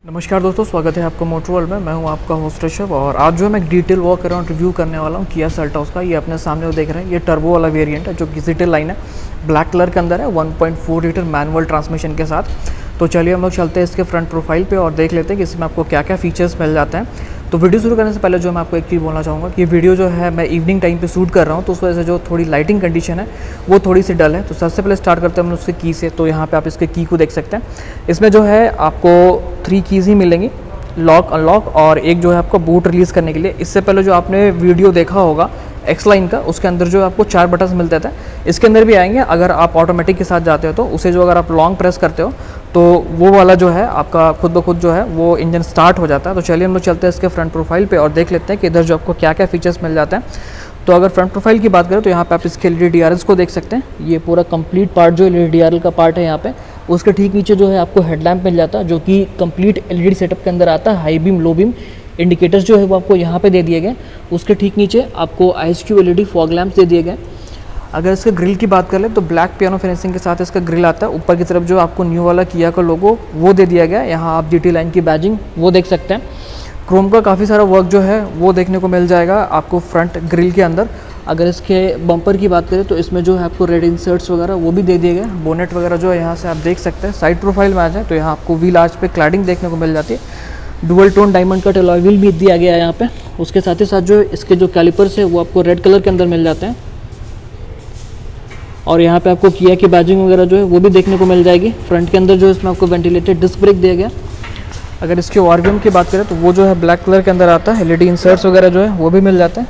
नमस्कार दोस्तों, स्वागत है आपका मोटर वर्ल्ड में। मैं हूं आपका होस्ट ऋषभ और आज जो मैं एक डिटेल वॉक अराउंड रिव्यू करने वाला हूं किया सेल्टॉस का। ये अपने सामने वो देख रहे हैं, ये टर्बो वाला वेरिएंट है जो कि सिटी लाइन है, ब्लैक कलर के अंदर है, 1.4 लीटर मैनुअल ट्रांसमिशन के साथ। तो चलिए हम लोग चलते हैं इसके फ्रंट प्रोफाइल पे और देख लेते हैं कि इसमें आपको क्या क्या फीचर्स मिल जाते हैं। तो वीडियो शुरू करने से पहले जो मैं आपको एक चीज़ बोलना चाहूँगा कि ये वीडियो जो है मैं इवनिंग टाइम पे शूट कर रहा हूँ, तो उस वजह से जो थोड़ी लाइटिंग कंडीशन है वो थोड़ी सी डल है। तो सबसे पहले स्टार्ट करते हैं हम उसके की से। तो यहाँ पे आप इसके की को देख सकते हैं। इसमें जो है आपको 3 कीज़ ही मिलेंगी, लॉक, अनलॉक और एक जो है आपको बूट रिलीज़ करने के लिए। इससे पहले जो आपने वीडियो देखा होगा एक्स लाइन का, उसके अंदर जो आपको 4 बटन्स मिलते थे, इसके अंदर भी आएंगे। अगर आप ऑटोमेटिक के साथ जाते हो तो उसे जो अगर आप लॉन्ग प्रेस करते हो तो वो वाला जो है आपका खुद ब खुद जो है वो इंजन स्टार्ट हो जाता है। तो चलिए हम लोग चलते हैं इसके फ्रंट प्रोफाइल पे और देख लेते हैं कि इधर जो आपको क्या क्या फीचर्स मिल जाते हैं। तो अगर फ्रंट प्रोफाइल की बात करें तो यहाँ पे आप इसके LEDRLs को देख सकते हैं। ये पूरा कंप्लीट पार्ट जो LEDRL का पार्ट है यहाँ पे, उसके ठीक नीचे जो है आपको हेडलैम्प मिल जाता है जो कि कंप्लीट LED सेटअप के अंदर आता है। High beam, low beam indicators जो है वो आपको यहाँ पे दे दिए गए। उसके ठीक नीचे आपको ISQ LED फॉग लैंप्स दे दिए गए। अगर इसके ग्रिल की बात कर ले तो ब्लैक पियानो फिनिशिंग के साथ इसका ग्रिल आता है। ऊपर की तरफ जो आपको न्यू वाला किया का लोगो वो दे दिया गया। यहाँ आप GT लाइन की बैजिंग वो देख सकते हैं। क्रोम का काफ़ी सारा वर्क जो है वो देखने को मिल जाएगा आपको फ्रंट ग्रिल के अंदर। अगर इसके बम्पर की बात करें तो इसमें जो है आपको रेड इंसर्ट्स वगैरह वो भी दे दिए गए। बोनेट वगैरह जो है यहाँ से आप देख सकते हैं। साइड प्रोफाइल में आ जाए तो यहाँ आपको व्हील आर्च पे क्लैडिंग देखने को मिल जाती है। Dual tone diamond cut alloy wheel भी दिया गया है यहाँ पे। उसके साथ ही साथ जो इसके जो कैलिपर्स है वो आपको रेड कलर के अंदर मिल जाते हैं। और यहाँ पे आपको किया की बैजिंग वगैरह जो है वो भी देखने को मिल जाएगी। फ्रंट के अंदर जो इसमें आपको वेंटिलेटेड डिस्क ब्रेक दिया गया। अगर इसके RVM की बात करें तो वो जो है ब्लैक कलर के अंदर आता है। LED इंसर्ट्स वगैरह जो है वो भी मिल जाते हैं।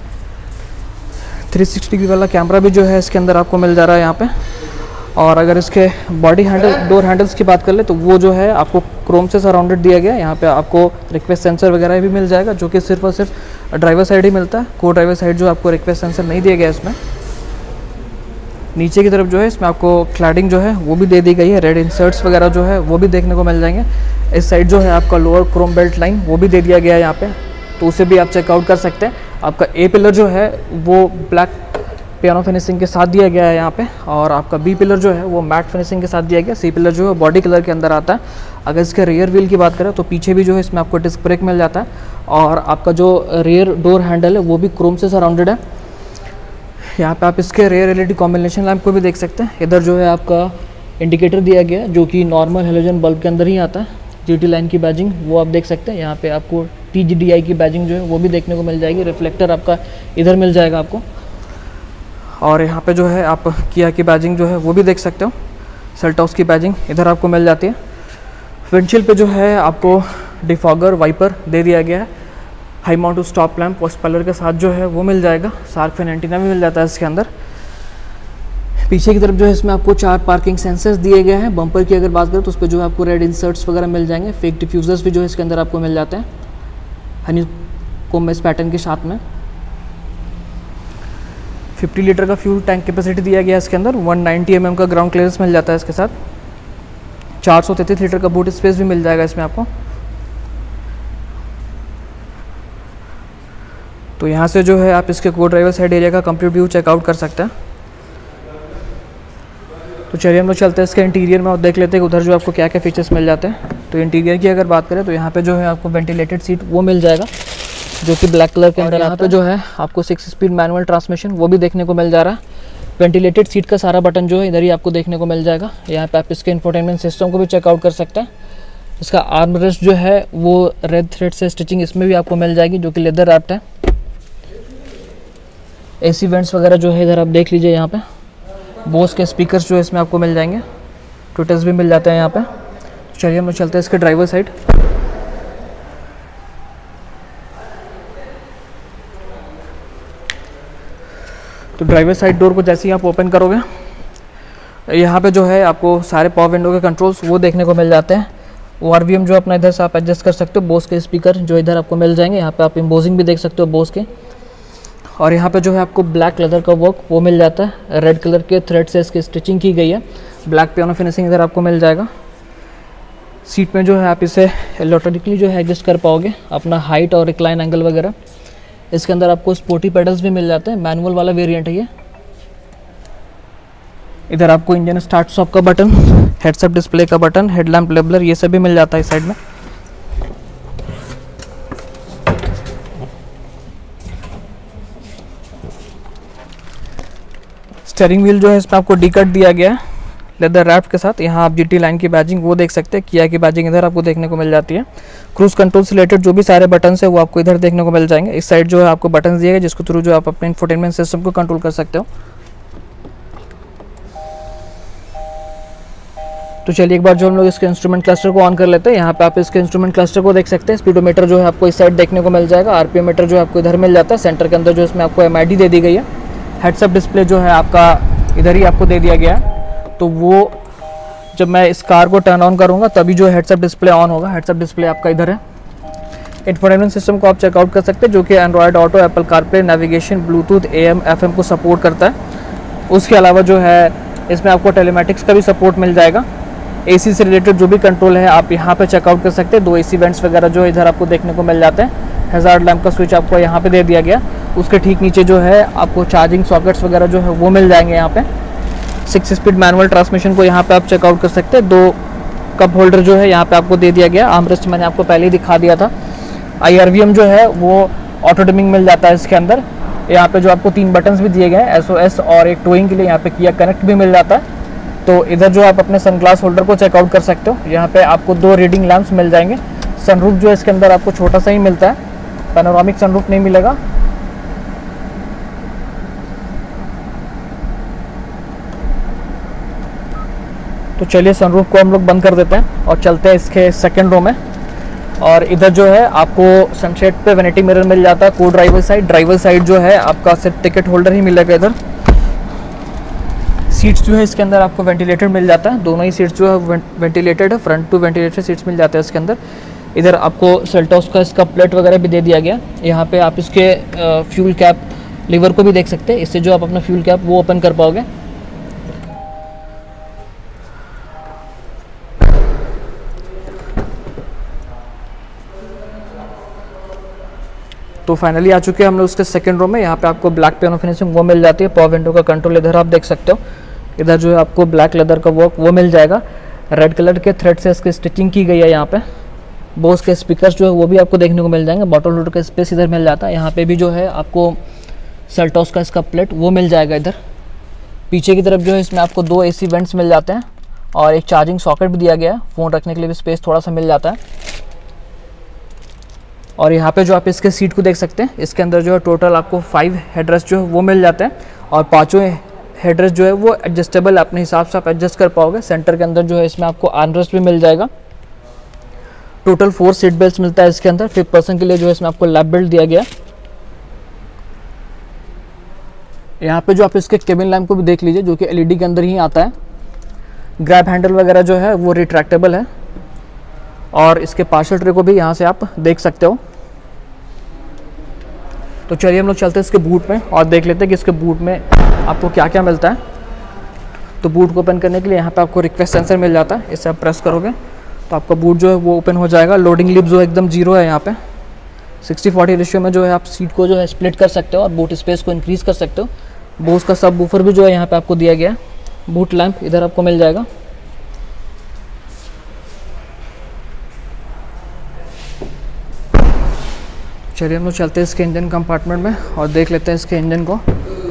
360 डिग्री वाला कैमरा भी जो है इसके अंदर आपको मिल जा रहा है यहाँ पे। और अगर इसके बॉडी हैंडल, डोर हैंडल्स की बात कर ले तो वो जो है आपको क्रोम से सराउंडेड दिया गया है। यहाँ पे आपको रिक्वेस्ट सेंसर वगैरह भी मिल जाएगा जो कि सिर्फ और सिर्फ ड्राइवर साइड ही मिलता है। को ड्राइवर साइड जो आपको रिक्वेस्ट सेंसर नहीं दिया गया इसमें। नीचे की तरफ जो है इसमें आपको क्लैडिंग जो है वो भी दे दी गई है। रेड इंसर्ट्स वगैरह जो है वो भी देखने को मिल जाएंगे। इस साइड जो है आपका लोअर क्रोम बेल्ट लाइन वो भी दे दिया गया है यहाँ पे, तो उसे भी आप चेकआउट कर सकते हैं। आपका A पिलर जो है वो ब्लैक पियानो फिनिशिंग के साथ दिया गया है यहाँ पे। और आपका B पिलर जो है वो मैट फिनिशिंग के साथ दिया गया। C पिलर जो है बॉडी कलर के अंदर आता है। अगर इसके रियर व्हील की बात करें तो पीछे भी जो है इसमें आपको डिस्क ब्रेक मिल जाता है। और आपका जो रियर डोर हैंडल है वो भी क्रोम से सराउंडेड है। यहाँ पे आप इसके रेयर LED कॉम्बिनेशन लैंप को भी देख सकते हैं। इधर जो है आपका इंडिकेटर दिया गया जो कि नॉर्मल हेलोजन बल्ब के अंदर ही आता है। GT लाइन की बैजिंग वो आप देख सकते हैं। यहाँ पे आपको TGDI की बैजिंग जो है वो भी देखने को मिल जाएगी। रिफ्लेक्टर आपका इधर मिल जाएगा आपको। और यहाँ पे जो है आप किया की बैजिंग जो है वो भी देख सकते हो। सेल्टॉस की बैजिंग इधर आपको मिल जाती है। विंडशील्ड पे जो है आपको डिफॉगर वाइपर दे दिया गया है। High mount to stop lamp और स्पेलर के साथ जो है वो मिल जाएगा। शार्क फिन एंटीना भी मिल जाता है इसके अंदर। पीछे की तरफ जो है इसमें आपको 4 पार्किंग सेंसर्स दिए गए हैं। बम्पर की अगर बात करें तो उस पर जो है आपको रेड इंसर्ट्स वगैरह मिल जाएंगे। फेक डिफ्यूजर्स भी जो है इसके अंदर आपको मिल जाते हैं हनी कोम इस पैटर्न के साथ में। 50 लीटर का फ्यूल टैंक कैपेसिटी दिया गया है इसके अंदर। 190 mm का ग्राउंड क्लियरेंस मिल जाता है इसके साथ। 433 लीटर का बूट स्पेस भी मिल जाएगा इसमें आपको। तो यहाँ से जो है आप इसके को ड्राइवर साइड एरिया का कंप्लीट व्यू चेकआउट कर सकते हैं। तो चलिए हम लोग चलते हैं इसके इंटीरियर में और देख लेते हैं कि उधर जो आपको क्या क्या फीचर्स मिल जाते हैं। तो इंटीरियर की अगर बात करें तो यहाँ पे जो है आपको वेंटिलेटेड सीट वो मिल जाएगा जो कि ब्लैक कलर के अंदर। यहाँ पे जो है आपको 6 स्पीड मैनुअल ट्रांसमिशन वो भी देखने को मिल जा रहा है। वेंटिलेटेड सीट का सारा बटन जो है इधर ही आपको देखने को मिल जाएगा। यहाँ पे आप इसके इंफोटेनमेंट सिस्टम को भी चेकआउट कर सकते हैं। इसका आर्म रेस्ट जो है वो रेड थ्रेड से स्टिचिंग इसमें भी आपको मिल जाएगी जो कि लेदर रैप्ड है। AC वेंट्स वगैरह जो है इधर आप देख लीजिए। यहाँ पे बोस के स्पीकर्स जो है इसमें आपको मिल जाएंगे। ट्विटर्स भी मिल जाते हैं यहाँ पे। चलिए हम चलते हैं इसके ड्राइवर साइड। तो ड्राइवर साइड डोर को जैसे ही आप ओपन करोगे यहाँ पे जो है आपको सारे पावर विंडो के कंट्रोल्स वो देखने को मिल जाते हैं। RVM जो अपना इधर से आप एडजस्ट कर सकते हो। बोस के स्पीकर जो इधर आपको मिल जाएंगे। यहाँ पे आप एम्बोजिंग भी देख सकते हो बोस के। और यहाँ पे जो है आपको ब्लैक लेदर का वर्क वो मिल जाता है। रेड कलर के थ्रेड से इसकी स्टिचिंग की गई है। ब्लैक पियानो फिनिशिंग इधर आपको मिल जाएगा। सीट में जो है आप इसे इलेक्ट्रॉनिकली जो है एडजस्ट कर पाओगे अपना हाइट और रिक्लाइन एंगल वगैरह। इसके अंदर आपको स्पोर्टी पेडल्स भी मिल जाते हैं। मैनुअल वाला वेरिएंट है ये। इधर आपको इंजन स्टार्ट स्टॉप का बटन, हेड्स अप डिस्प्ले का बटन, हेडलैम्प लेबलर ये सब भी मिल जाता है इस साइड में। स्टीयरिंग व्हील जो है इसमें आपको डी कट दिया गया है लेदर रैप के साथ। यहाँ आप GT लाइन की बैजिंग वो देख सकते हैं, किया की बैजिंग इधर आपको देखने को मिल जाती है। क्रूज कंट्रोल से रिलेटेड जो भी सारे बटन है वो आपको इधर देखने को मिल जाएंगे। इस साइड जो है आपको बटन दिए गए जिसके थ्रू जो आप अपने इंफोटेनमेंट सिस्टम को कंट्रोल कर सकते हो। तो चलिए एक बार जो हम लोग इसके इंस्ट्रूमेंट क्लस्टर को ऑन कर लेते हैं। यहाँ पे आप इसके इंस्ट्रूमेंट क्लस्टर को देख सकते हैं। स्पीडोमीटर जो है आपको इस साइड देखने को मिल जाएगा। RPM मीटर जो है आपको इधर मिल जाता है। सेंटर के अंदर जो इसमें आपको MID दे दी गई है। हेड्सअप डिस्प्ले जो है आपका इधर ही आपको दे दिया गया है। तो वो जब मैं इस कार को टर्न ऑन करूँगा तभी जो हेड्सअप डिस्प्ले ऑन होगा। हेड्सअप डिस्प्ले आपका इधर है। इंफोटेनमेंट सिस्टम को आप चेकआउट कर सकते हैं जो कि Android Auto, Apple CarPlay, navigation, Bluetooth, AM, FM को सपोर्ट करता है। उसके अलावा जो है इसमें आपको टेलीमेटिक्स का भी सपोर्ट मिल जाएगा। AC से रिलेटेड जो भी कंट्रोल है आप यहाँ पे चेकआउट कर सकते हैं। 2 AC वेंट्स वगैरह जो इधर आपको देखने को मिल जाते हैं। हैजार्ड लैंप का स्विच आपको यहाँ पे दे दिया गया। उसके ठीक नीचे जो है आपको चार्जिंग सॉकेट्स वगैरह जो है वो मिल जाएंगे। यहाँ पे 6 स्पीड मैनुअल ट्रांसमिशन को यहाँ पे आप चेकआउट कर सकते हैं। 2 कप होल्डर जो है यहाँ पे आपको दे दिया गया। आर्मरेस्ट मैंने आपको पहले ही दिखा दिया था। IRVM जो है वो ऑटो डिमिंग मिल जाता है इसके अंदर। यहाँ पे जो आपको 3 बटन्स भी दिए गए हैं, SOS और एक टोइंग के लिए यहाँ पे किया कनेक्ट भी मिल जाता है। तो इधर जो आप अपने सनग्लास होल्डर को चेकआउट कर सकते हो। यहाँ पे आपको 2 रीडिंग लैंप्स मिल जाएंगे। सनरूफ जो है इसके अंदर आपको छोटा सा ही मिलता है, पैनोरामिक सनरूफ नहीं मिलेगा। तो चलिए सनरूफ को हम लोग बंद कर देते हैं और चलते हैं इसके सेकंड रो में। और इधर जो है आपको सनशेड पे वैनिटी मिरर मिल जाता है। को ड्राइवर साइड जो है आपका सिर्फ टिकट होल्डर ही मिलेगा। इधर सीट्स जो है इसके अंदर आपको वेंटिलेटेड मिल जाता है। दोनों ही सीट्स जो है वेंटिलेटेड है। फ्रंट टू वेंटिलेटेड सीट्स मिल जाते हैं इसके अंदर। इधर आपको सेल्टॉस का इसका प्लेट वगैरह भी दे दिया गया। यहाँ पे आप इसके फ्यूल कैप लीवर को भी देख सकते हैं। इससे जो आप अपना फ्यूल कैप वो ओपन कर पाओगे। तो फाइनली आ चुके हैं हम लोग उसके सेकंड रो में। यहाँ पे आपको ब्लैक पियानो फिनिशिंग वो मिल जाती है। पावर विंडो का कंट्रोल इधर आप देख सकते हो। इधर जो है आपको ब्लैक लेदर का वर्क वो मिल जाएगा। रेड कलर के थ्रेड से इसकी स्टिचिंग की गई है। यहाँ पे बोस के स्पीकर्स जो है वो भी आपको देखने को मिल जाएंगे। बॉटल होल्डर का स्पेस इधर मिल जाता है। यहाँ पे भी जो है आपको सेल्टॉस का इसका प्लेट वो मिल जाएगा। इधर पीछे की तरफ जो है इसमें आपको 2 AC वेंट्स मिल जाते हैं और एक चार्जिंग सॉकेट भी दिया गया है। फ़ोन रखने के लिए भी स्पेस थोड़ा सा मिल जाता है। और यहाँ पे जो आप इसके सीट को देख सकते हैं, इसके अंदर जो है टोटल आपको 5 हेडरेस्ट जो है वो मिल जाते हैं और 5 हेडरेस्ट जो है वो एडजस्टेबल अपने हिसाब से आप एडजस्ट कर पाओगे। सेंटर के अंदर जो है इसमें आपको आर्मरेस्ट भी मिल जाएगा। टोटल 4 सीट बेल्ट मिलता है इसके अंदर। 5th पर्सन के लिए जो है इसमें आपको लैप बेल्ट दिया गया। यहाँ पे जो आप इसके केबिन लैम्प को भी देख लीजिए जो कि LED के अंदर ही आता है। ग्रैब हैंडल वगैरह जो है वो रिट्रैक्टेबल है और इसके पार्सल ट्रे को भी यहाँ से आप देख सकते हो। तो चलिए हम लोग चलते हैं इसके बूट में और देख लेते हैं कि इसके बूट में आपको क्या क्या मिलता है। तो बूट को ओपन करने के लिए यहाँ पे आपको रिक्वेस्ट सेंसर मिल जाता है। इसे आप प्रेस करोगे तो आपका बूट जो है वो ओपन हो जाएगा। लोडिंग लिप जो एकदम 0 है। यहाँ पे 60-40 रेशियो में जो है आप सीट को जो है स्प्लिट कर सकते हो और बूट स्पेस को इंक्रीज़ कर सकते हो। बोस का सब वूफर भी जो है यहाँ पे आपको दिया गया है। बूट लैंप इधर आपको मिल जाएगा। चलिए हम लोग चलते हैं इसके इंजन कंपार्टमेंट में और देख लेते हैं इसके इंजन को।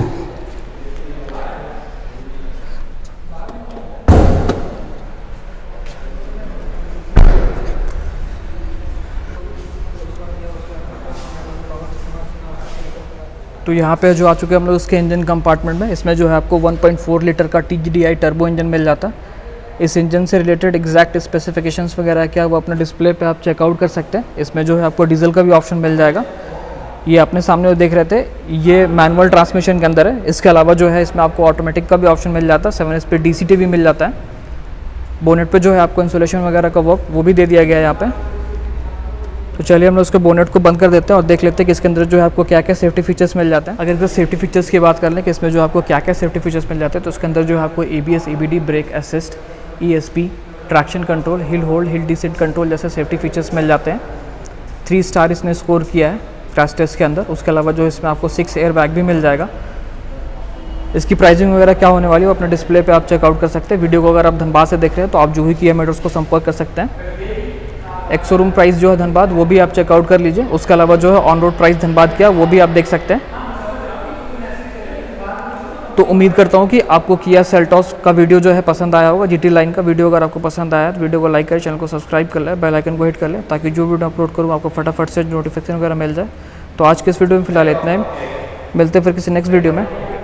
तो यहाँ पे जो आ चुके हैं हम लोग इसके इंजन कंपार्टमेंट में। इसमें जो है आपको 1.4 लीटर का TGDI टर्बो इंजन मिल जाता है। इस इंजन से रिलेटेड एग्जैक्ट स्पेसिफिकेशंस वगैरह क्या वो अपने डिस्प्ले पे आप चेकआउट कर सकते हैं। इसमें जो है आपको डीजल का भी ऑप्शन मिल जाएगा। ये अपने सामने देख रहे थे, ये मैनुअल ट्रांसमिशन के अंदर है। इसके अलावा जो है इसमें आपको ऑटोमेटिक का भी ऑप्शन मिल जाता है। 7 स्पीड DCT भी मिल जाता है। बोनेट पे जो है आपको इंसुलेशन वगैरह का वर्क वो भी दे दिया गया है यहाँ पे। तो चलिए हम लोग उसके बोनेट को बंद कर देते हैं और देख लेते हैं कि इसके अंदर जो है आपको क्या क्या सेफ्टी फीचर्स मिल जाते हैं। अगर इसके सेफ्टी फीचर्स की बात कर लें कि इसमें जो आपको क्या क्या सेफ्टी फीचर्स मिल जाते हैं, तो उसके अंदर जो है आपको ABS, EBD, brake assist, ESP, traction control, hill hold, hill descent control जैसे सेफ्टी फीचर्स मिल जाते हैं। 3 स्टार इसने स्कोर किया है क्रैश टेस्ट के अंदर। उसके अलावा जो इसमें आपको 6 एयर बैग भी मिल जाएगा। इसकी प्राइसिंग वगैरह क्या होने वाली है वो अपने डिस्प्ले पे आप चेकआउट कर सकते हैं। वीडियो को अगर आप धनबाद से देख रहे हैं तो आप जूही किया मोटर्स को संपर्क कर सकते हैं। एक्स शोरूम प्राइस जो है धनबाद वो भी आप चेकआउट कर लीजिए। उसके अलावा जो है ऑन रोड प्राइस धनबाद क्या वो भी आप देख सकते हैं। तो उम्मीद करता हूँ कि आपको किया सेल्टॉस का वीडियो जो है पसंद आया होगा। GT लाइन का वीडियो अगर आपको पसंद आया तो वीडियो को लाइक करें, चैनल को सब्सक्राइब कर लें, बेल आइकन को हिट कर लें, ताकि जो वीडियो अपलोड करूँ आपको फटाफट से नोटिफिकेशन वगैरह मिल जाए। तो आज के इस वीडियो में फिलहाल इतना ही, मिलते हैं फिर किसी नेक्स्ट वीडियो में।